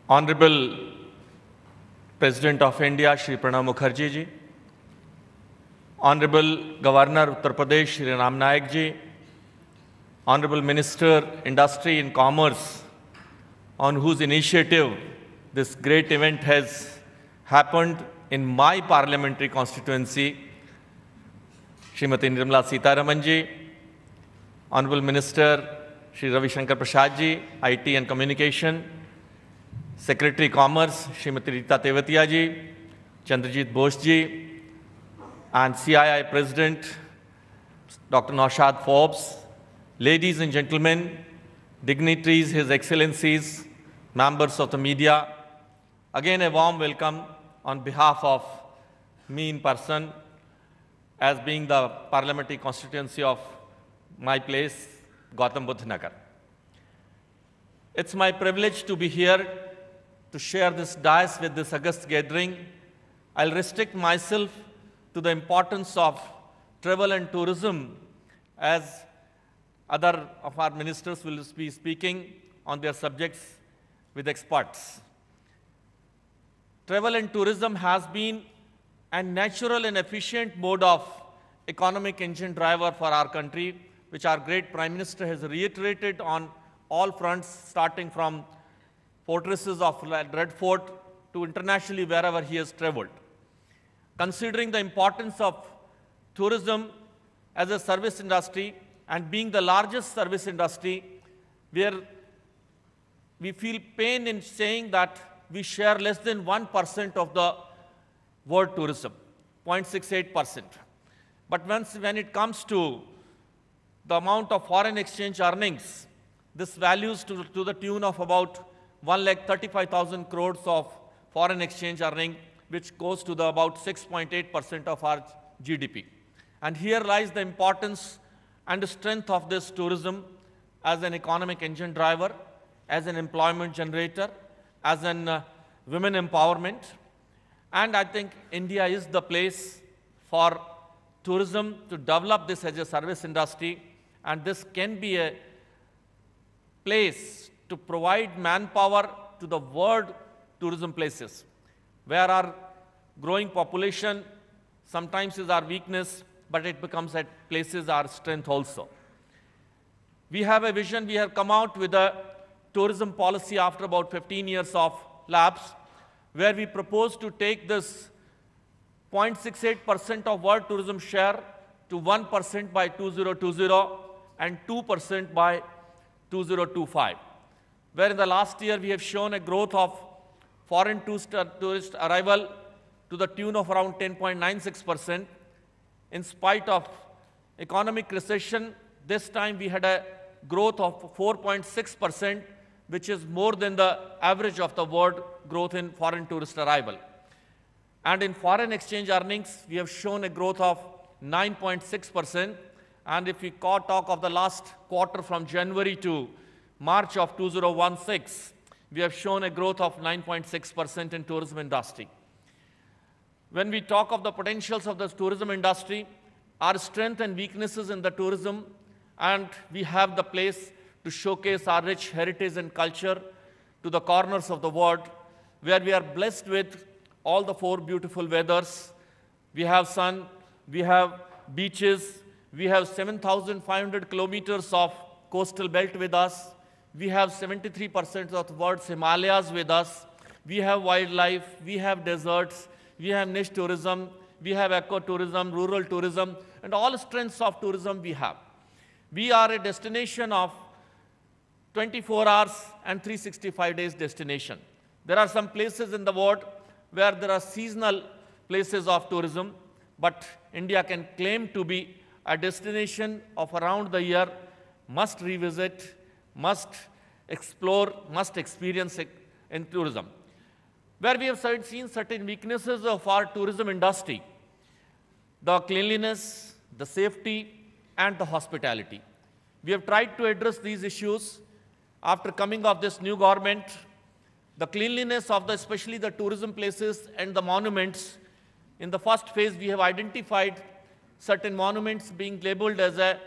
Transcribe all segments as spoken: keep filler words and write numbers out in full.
Honorable President of India, Shri Pranab Mukherjee ji, Honorable Governor Uttar Pradesh, Shri Ram Nayak ji, Honorable Minister, Industry and Commerce, on whose initiative this great event has happened in my parliamentary constituency, Srimati Nirmala Sitharaman ji, Honorable Minister, Shri Ravi Shankar Prasad ji, I T and Communication, Secretary Commerce, Srimati Rita Tewatia ji, Chandrajit Bose ji, and C I I President, Doctor Naushad Forbes, ladies and gentlemen, dignitaries, His Excellencies, members of the media, again a warm welcome on behalf of me in person as being the parliamentary constituency of my place, Gautam Buddha Nagar. It's my privilege to be here to share this dais with this august gathering. I'll restrict myself to the importance of travel and tourism, as other of our ministers will be speaking on their subjects with experts. Travel and tourism has been a natural and efficient mode of economic engine driver for our country, which our great Prime Minister has reiterated on all fronts, starting from fortresses of Red Fort to internationally wherever he has traveled. Considering the importance of tourism as a service industry and being the largest service industry, where we feel pain in saying that we share less than one percent of the world tourism, zero point six eight percent. But once, when it comes to the amount of foreign exchange earnings, this values to, to the tune of about one lakh thirty-five thousand crores of foreign exchange earning, which goes to the about six point eight percent of our G D P. And here lies the importance and the strength of this tourism as an economic engine driver, as an employment generator, as an uh, women empowerment. And I think India is the place for tourism to develop this as a service industry, and this can be a place to provide manpower to the world tourism places, where our growing population sometimes is our weakness, but it becomes at places our strength also. We have a vision. We have come out with a tourism policy after about fifteen years of lapse, where we propose to take this zero point six eight percent of world tourism share to one percent by two thousand twenty and two percent by two thousand twenty-five, where in the last year we have shown a growth of foreign tourist arrival to the tune of around ten point nine six percent. In spite of economic recession, this time we had a growth of four point six percent, which is more than the average of the world growth in foreign tourist arrival. And in foreign exchange earnings, we have shown a growth of nine point six percent. And if we talk of the last quarter from January to March of two thousand sixteen, we have shown a growth of nine point six percent in tourism industry. When we talk of the potentials of the tourism industry, our strength and weaknesses in the tourism, and we have the place to showcase our rich heritage and culture to the corners of the world, where we are blessed with all the four beautiful weathers. We have sun, we have beaches, we have seven thousand five hundred kilometers of coastal belt with us. We have seventy-three percent of the world's Himalayas with us. We have wildlife, we have deserts, we have niche tourism, we have eco-tourism, rural tourism, and all strengths of tourism we have. We are a destination of twenty-four hours and three hundred sixty-five days destination. There are some places in the world where there are seasonal places of tourism, but India can claim to be a destination of around the year, must revisit, must explore, must experience in tourism. Where we have seen certain weaknesses of our tourism industry: the cleanliness, the safety, and the hospitality. We have tried to address these issues after coming of this new government. The cleanliness of the, especially the tourism places and the monuments. In the first phase, we have identified certain monuments being labeled as a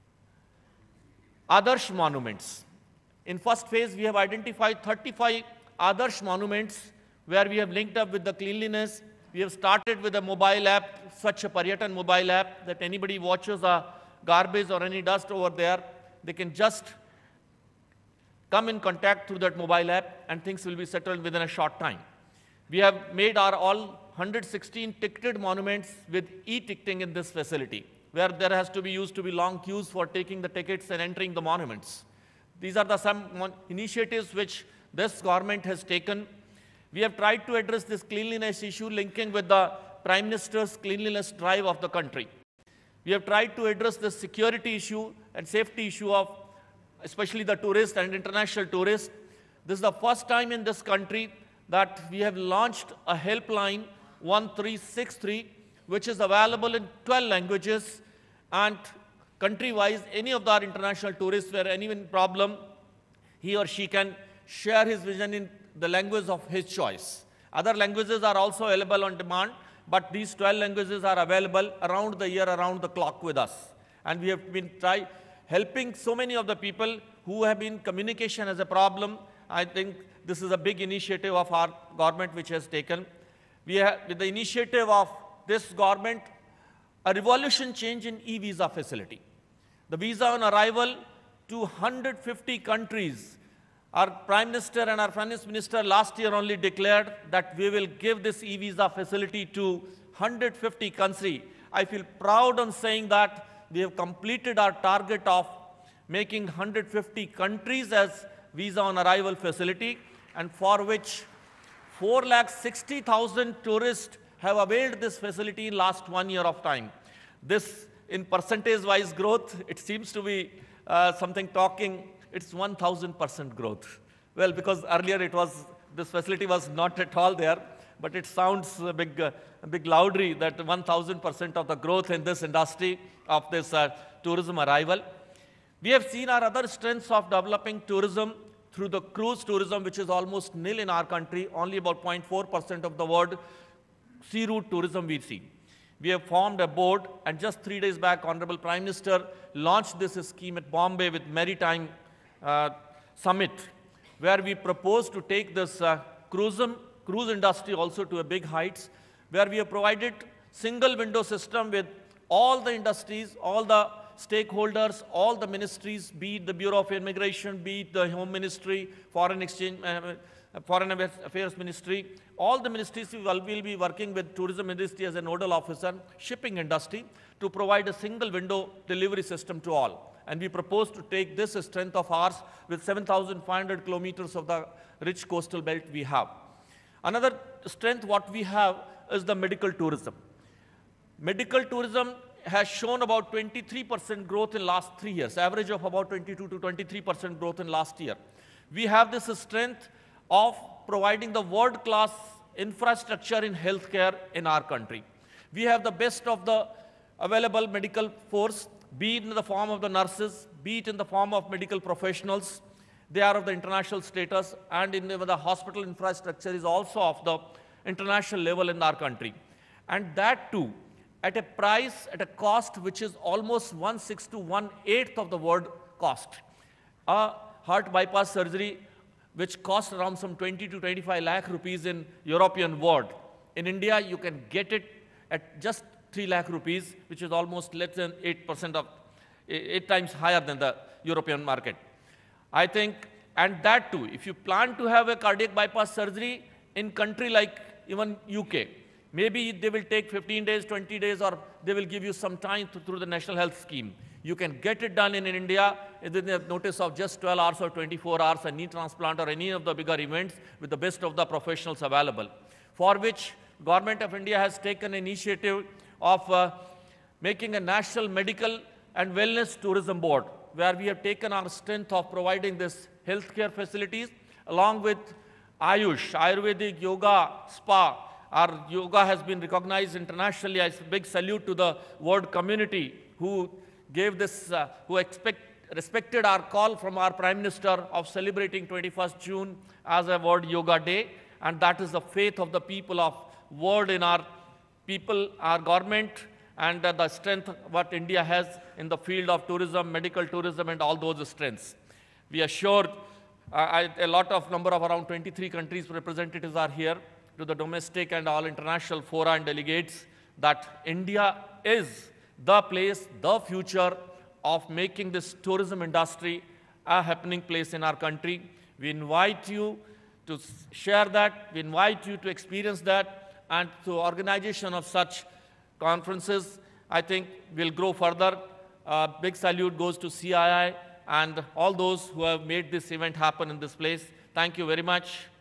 Adarsh monuments. In first phase, we have identified thirty-five Adarsh Monuments, where we have linked up with the cleanliness. We have started with a mobile app, Swachh Paryatan mobile app, that anybody watches a garbage or any dust over there, they can just come in contact through that mobile app, and things will be settled within a short time. We have made our all one hundred sixteen ticketed monuments with e-ticketing in this facility, where there has to be used to be long queues for taking the tickets and entering the monuments. These are the some initiatives which this government has taken. We have tried to address this cleanliness issue linking with the Prime Minister's cleanliness drive of the country. We have tried to address the security issue and safety issue of especially the tourists and international tourists. This is the first time in this country that we have launched a helpline one three six three, which is available in twelve languages, and country-wise, any of our international tourists where any problem, he or she can share his vision in the language of his choice. Other languages are also available on demand, but these twelve languages are available around the year, around the clock with us. And we have been try, helping so many of the people who have been communication as a problem. I think this is a big initiative of our government which has taken. We have, with the initiative of this government, a revolution change in e-visa facility. The visa on arrival to one hundred fifty countries. Our Prime Minister and our Finance Minister last year only declared that we will give this e-visa facility to one hundred fifty countries. I feel proud on saying that we have completed our target of making one hundred fifty countries as visa on arrival facility, and for which four lakh sixty thousand tourists have availed this facility in last one year of time. This, in percentage-wise growth, it seems to be uh, something talking. It's one thousand percent growth. Well, because earlier it was, this facility was not at all there, but it sounds a big, uh, a big loudly that one thousand percent of the growth in this industry of this uh, tourism arrival. We have seen our other strengths of developing tourism through the cruise tourism, which is almost nil in our country. Only about zero point four percent of the world sea route tourism we see. We have formed a board, and just three days back, Honorable Prime Minister launched this scheme at Bombay with Maritime uh, Summit, where we propose to take this uh, cruise, cruise industry also to a big heights, where we have provided single window system with all the industries, all the stakeholders, all the ministries, be it the Bureau of Immigration, be it the Home Ministry, Foreign Exchange, uh, Foreign Affairs Ministry, all the ministries will, will be working with tourism industry as a nodal officer, shipping industry, to provide a single window delivery system to all. And we propose to take this strength of ours with seven thousand five hundred kilometers of the rich coastal belt we have. Another strength what we have is the medical tourism. Medical tourism has shown about twenty-three percent growth in last three years, average of about twenty-two to twenty-three percent growth in last year. We have this strength of providing the world-class infrastructure in healthcare in our country. We have the best of the available medical force, be it in the form of the nurses, be it in the form of medical professionals. They are of the international status, and in the, the hospital infrastructure is also of the international level in our country. And that too, at a price, at a cost which is almost one-sixth to one-eighth of the world cost. A heart bypass surgery which costs around some twenty to twenty-five lakh rupees in European world. In India, you can get it at just three lakh rupees, which is almost less than eight percent of, eight times higher than the European market. I think, and that too, if you plan to have a cardiac bypass surgery in country like even U K, maybe they will take fifteen days, twenty days, or they will give you some time to, through the National Health Scheme. You can get it done in, in India within a notice of just twelve hours or twenty-four hours, a knee transplant or any of the bigger events with the best of the professionals available, for which Government of India has taken initiative of uh, making a National Medical and Wellness Tourism Board, where we have taken our strength of providing this healthcare facilities along with Ayush, Ayurvedic, Yoga, Spa. Our yoga has been recognized internationally. A big salute to the world community who gave this, uh, who expect, respected our call from our Prime Minister of celebrating twenty-first June as a World Yoga Day. And that is the faith of the people of world in our people, our government, and uh, the strength what India has in the field of tourism, medical tourism, and all those strengths. We are sure I, a lot of number of around twenty-three countries representatives are here, to the domestic and all international fora and delegates, that India is the place, the future of making this tourism industry a happening place in our country. We invite you to share that, we invite you to experience that, and through organization of such conferences, I think we'll grow further. Uh, big salute goes to C I I and all those who have made this event happen in this place. Thank you very much.